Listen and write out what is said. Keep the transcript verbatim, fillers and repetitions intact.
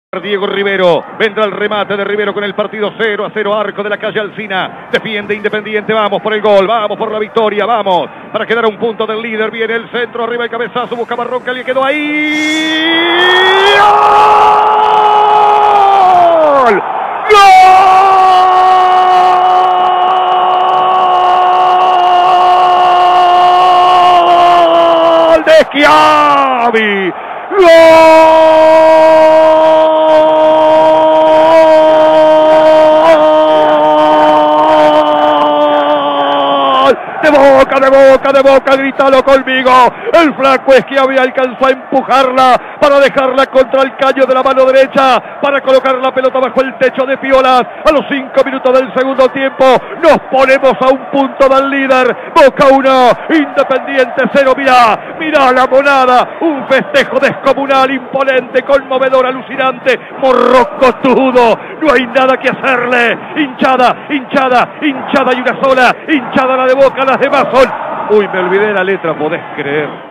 Diego Rivero, vendrá el remate de Rivero con el partido cero a cero, arco de la calle Alsina, defiende Independiente, vamos por el gol, vamos por la victoria, vamos, para quedar a un punto del líder, viene el centro, arriba el cabezazo, busca Barrón, que le quedó ahí, ¡gol! ¡Gol de Schiavi! ¡Gol! De Boca, de Boca, de Boca, grítalo conmigo. El flaco Schiavi alcanzó a empujarla para dejarla contra el caño de la mano derecha, para colocar la pelota bajo el techo de Piolas. A los cinco minutos del segundo tiempo nos ponemos a un punto del líder. Boca uno, Independiente cero. Mirá, mirá la monada, un festejo descomunal, imponente, conmovedor, alucinante, morrocotudo. No hay nada que hacerle. Hinchada, hinchada, hinchada y una sola. Hinchada la de Boca, las demás son... Uy, me olvidé la letra, podés creer.